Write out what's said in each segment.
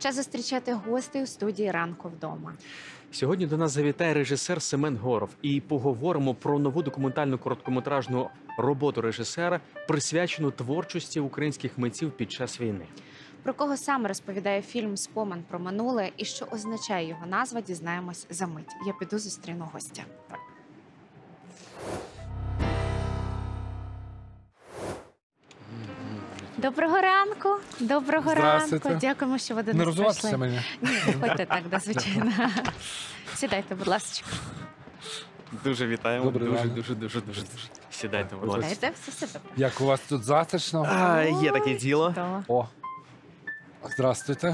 Час зустрічати гостей у студії «Ранку вдома». Сьогодні до нас завітає режисер Семен Горов і поговоримо про нову документальну короткометражну роботу режисера, присвячену творчості українських митців під час війни. Про кого саме розповідає фільм «Спомин про минуле» і що означає його назва, дізнаємось за мить. Я піду зустріну гостя. Доброго ранку. Доброго ранку. Дякуємо, що ви до нас прийшли. Не розвиватися мені? Ні, заходьте так, звичайно. Сідайте, будь ласка. Дуже вітаємо. Добрий Дуже. Сідайте, будь ласка. Сідайте, все добре. Як у вас тут затишно? Є таке діло. Чудово. О, здравствуйте.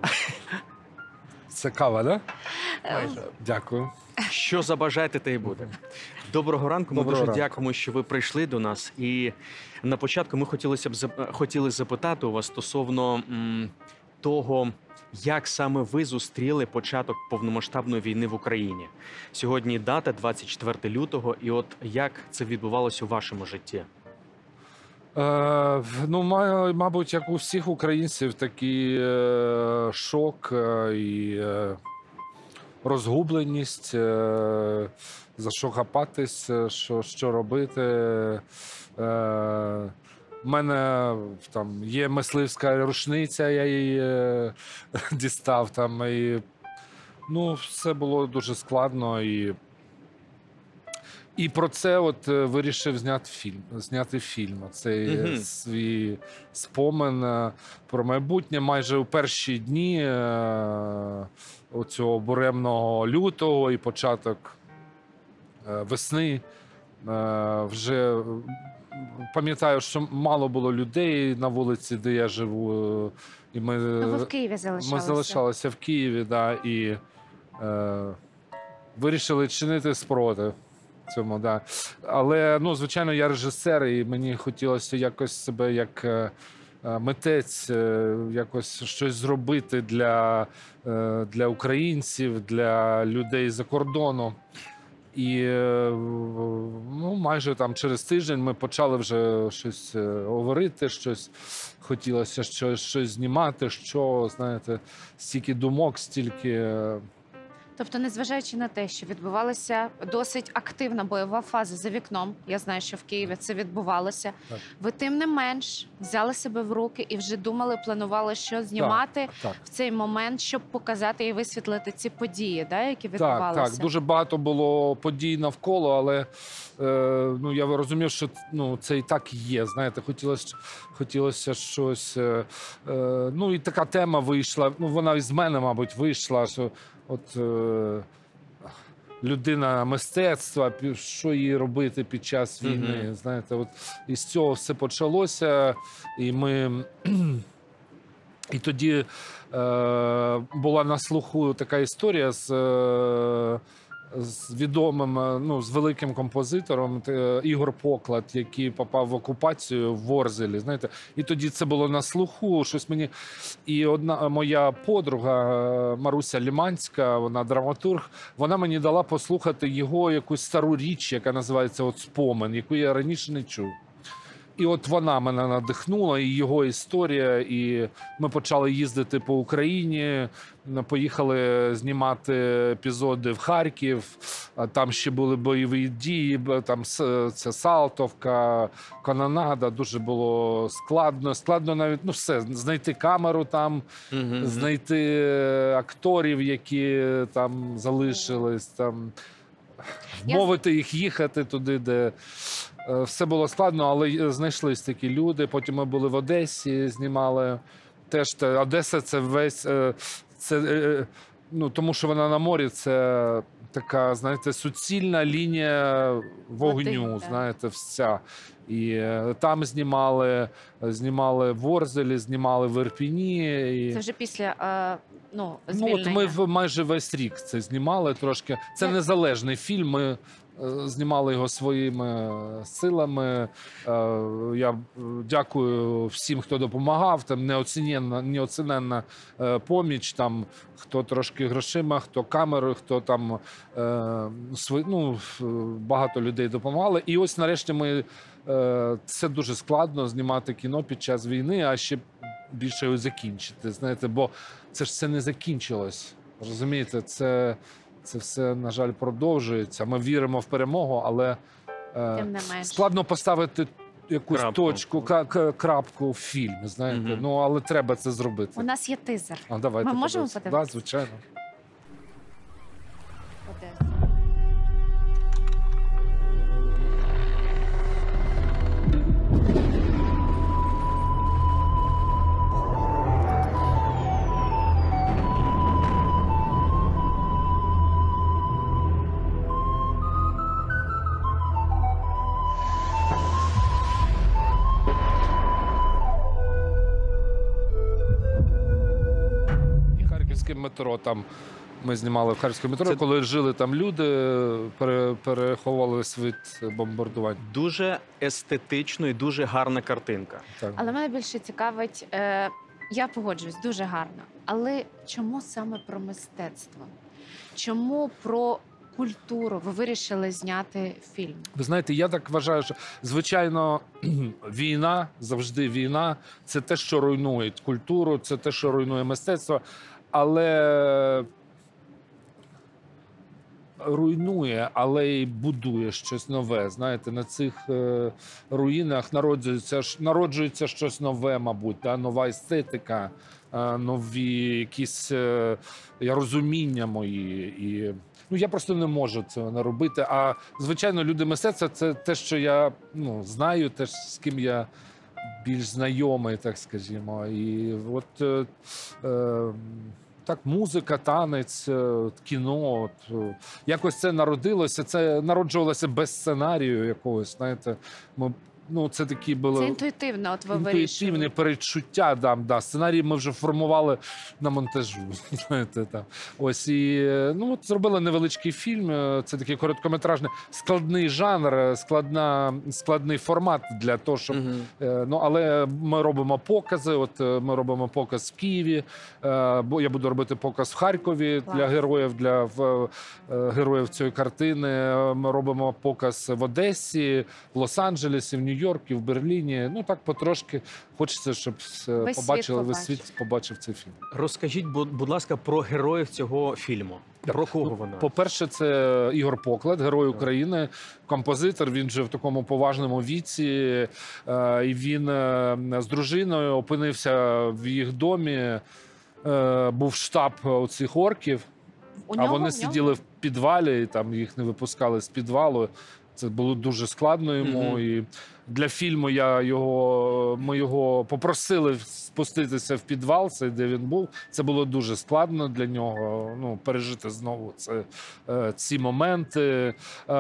Це кава, так? Да? Дякую. Що забажаєте, те й буде. Доброго ранку. Ми Доброго дуже ранку. дякуємо, що ви прийшли до нас. І на початку ми хотіли запитати у вас стосовно того, як саме ви зустріли початок повномасштабної війни в Україні. Сьогодні дата 24 лютого, і от як це відбувалося у вашому житті? Ну, мабуть, як у всіх українців, такий шок і розгубленість, за що хапатись, що робити. У мене там є мисливська рушниця, я її дістав там. І, ну, все було дуже складно. І про це от вирішив зняти фільм. Цей свій спомин про майбутнє. Майже у перші дні оцього буремного лютого і початок весни вже пам'ятаю, що мало було людей на вулиці, де я живу. І ми в Києві залишалися. Ми залишалися в Києві, да, і вирішили чинити спротив цьому. Да. Але, ну, звичайно, я режисер, і мені хотілося якось себе як митець, якось щось зробити для українців, для людей за кордону. І ну, майже там через тиждень ми почали вже щось говорити, хотілося щось знімати, знаєте, стільки думок, стільки. Тобто, незважаючи на те, що відбувалася досить активна бойова фаза за вікном, я знаю, що в Києві це відбувалося, Так. ви тим не менш взяли себе в руки і вже думали, планували, що знімати Так. в цей момент, щоб показати і висвітлити ці події, да, які відбувалися? Так, дуже багато було подій навколо, але ну, я розумів, що ну, це і так є. Знаєте, хотілося щось. Ну, і така тема вийшла, ну, вона із мене, мабуть, вийшла, що от людина мистецтва, що їй робити під час війни. Знаєте, от із цього все почалося, і ми. І тоді була на слуху така історія з відомим, ну, з великим композитором Ігор Поклад, який попав в окупацію в Ворзелі, знаєте. І тоді це було на слуху, щось мені. І одна моя подруга Маруся Ліманська, вона драматург, вона мені дала послухати його якусь стару річ, яка називається от «Спомин», яку я раніше не чув. І от вона мене надихнула, і його історія, і ми почали їздити по Україні, поїхали знімати епізоди в Харків, там ще були бойові дії, там це Салтовка, Канонада, дуже було складно навіть, ну все, знайти камеру там, знайти акторів, які там залишились, там, вмовити їх їхати туди, де... Все було складно, але знайшлись такі люди. Потім ми були в Одесі, знімали. Теж Одеса – це весь, ну, тому що вона на морі, це така, знаєте, суцільна лінія вогню, знаєте, вся. І там знімали в Ворзелі, знімали в Ірпіні. Це вже після Ну, звільнення. от ми майже весь рік це знімали трошки. Це незалежний фільм, ми знімали його своїми силами. Я дякую всім, хто допомагав. Там неоціненна поміч. Там хто трошки грошима, хто камерою, хто там ну, багато людей допомагали. І ось нарешті це дуже складно знімати кіно під час війни, а ще більше його закінчити, знаєте, бо це ж все не закінчилось. Розумієте, це все, на жаль, продовжується. Ми віримо в перемогу, але Тим не менш. складно поставити якусь Крапку. точку, крапку в фільмі, знаєте. Мгм. Ну, але треба це зробити. У нас є тизер. А давайте Ми можемо подивимося. подивитися? Да, звичайно. Одеса. І харківське метро там. Ми знімали в харківському метро, Це- коли жили там люди, переховувалися від бомбардувань. Дуже естетично і дуже гарна картинка. Так. Але мене більше цікавить, я погоджуюсь, дуже гарно. Але чому саме про мистецтво? Чому про культуру ви вирішили зняти фільм? Ви знаєте, я так вважаю, що звичайно війна, завжди війна, це те, що руйнує культуру, це те, що руйнує мистецтво, але руйнує, але й будує щось нове. Знаєте, на цих руїнах народжується щось нове, мабуть, та, нова естетика, нові якісь розуміння мої. І, ну, я просто не можу цього не робити. А звичайно, люди мистецтва це те, що я знаю, те, з ким я більш знайомий, так скажімо. І от так, музика, танець, кіно. Якось це народилося, це народжувалося без сценарію якогось, знаєте. Це такі були Це інтуїтивно, от ви інтуїтивні вирішили. передчуття. Да. Сценарій ми вже формували на монтажу. Знаєте, там. Ось і от зробили невеличкий фільм. Це такий короткометражний, складний жанр, складний формат для того, щоб. Але ми робимо покази. От ми робимо показ в Києві. Бо я буду робити показ в Харкові Клас. для героїв, героїв цієї картини. Ми робимо показ в Одесі, в Лос-Анджелесі, в Нью-Йорку, в Берліні. Ну так потрошки хочеться, щоб Весь побачили, світ весь світ побачив цей фільм. Розкажіть, будь ласка, про героїв цього фільму. Про кого вона? По-перше, це Ігор Поклад, герой України, композитор. Він вже в такому поважному віці. І він з дружиною опинився в їх домі. Був штаб оцих орків, У а нього, вони в нього? сиділи в підвалі, і там їх не випускали з підвалу. Це було дуже складно йому. Мгм. І для фільму ми його попросили спуститися в підвал, це де він був. Це було дуже складно для нього. Пережити знову ці моменти.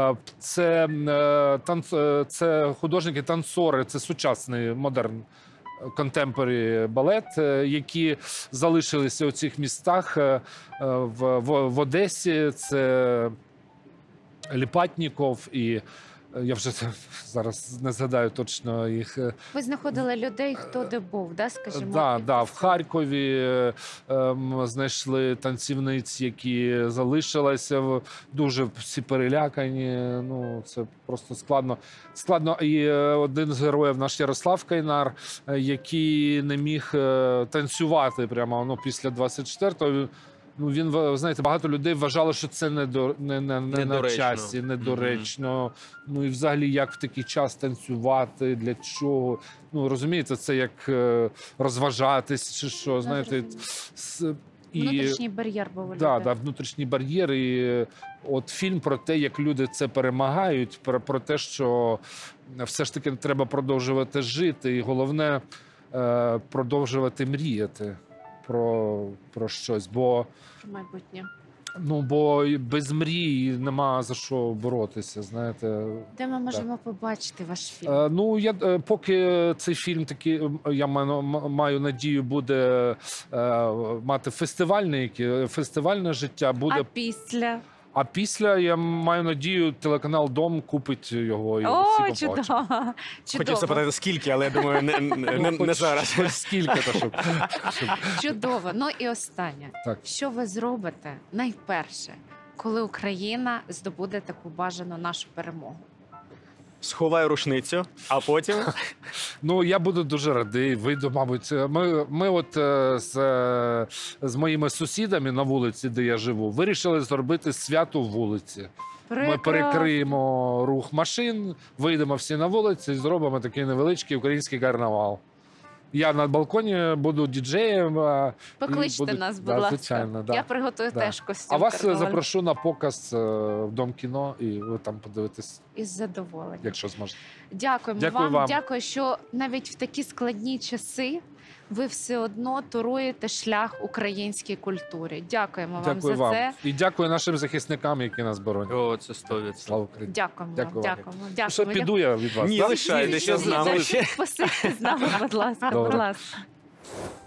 Це художники, танцори, це сучасний модерн. Контемпорі балет, які залишилися у цих містах в Одесі. Це Ліпатніков і я вже зараз не згадаю точно їх. Ви знаходили людей, хто де був, да, скажімо? В Харкові знайшли танцівниць, які залишилися, дуже всі перелякані. Це просто складно. І один з героїв наш Ярослав Кайнар, який не міг танцювати прямо після 24-го. Він, знаєте, багато людей вважало, що це не на часі, недоречно. І взагалі, як в такий час танцювати, для чого? Розумієте, це як розважатись чи що, знаєте. Внутрішній бар'єр був у людей. Внутрішній бар'єр. І от фільм про те, як люди це перемагають, про те, що все ж таки треба продовжувати жити. І головне, продовжувати мріяти про щось, бо Про майбутнє. бо без мрій нема за що боротися, знаєте. Де ми можемо побачити ваш фільм? Я поки цей фільм такий, я маю надію, буде мати фестивальне життя, буде. А після? А після, я маю надію, телеканал Дом купить його і О, всі побачать. чудово! Хотів запитати, скільки, але я думаю, не зараз. Хоч скільки, щоб... Чудово. І останнє. Так. Що ви зробите найперше, коли Україна здобуде таку бажану нашу перемогу? сховаю рушницю, а потім Ну, я буду дуже радий. Вийду, мабуть. Ми от з моїми сусідами на вулиці, де я живу, вирішили зробити свято в вулиці. Ми Прекрасно. перекриємо рух машин, вийдемо всі на вулиці і зробимо такий невеличкий український карнавал. Я на балконі буду діджеєм. Покличте будуть- нас, будь да, ласка. звичайно, да. Я приготую Да. теж костюм. А вас карнавальний. запрошу на показ в Дом кіно, і ви там подивитесь, Із задоволенням. якщо зможете. Дякуємо Дякую вам. вам. Дякую, що навіть в такі складні часи ви все одно туруєте шлях українській культурі. Дякуємо вам Дякую за вам. це. І дякую нашим захисникам, які нас боронять. о, це 100%. Слава Україні. Дякуємо. Дякую вам. Дякуємо. Ну, що, Дякуємо. піду я від вас? Ні, да? лишайтеся з нами. Посидьте з нами, будь ласка. Добре. Будь ласка.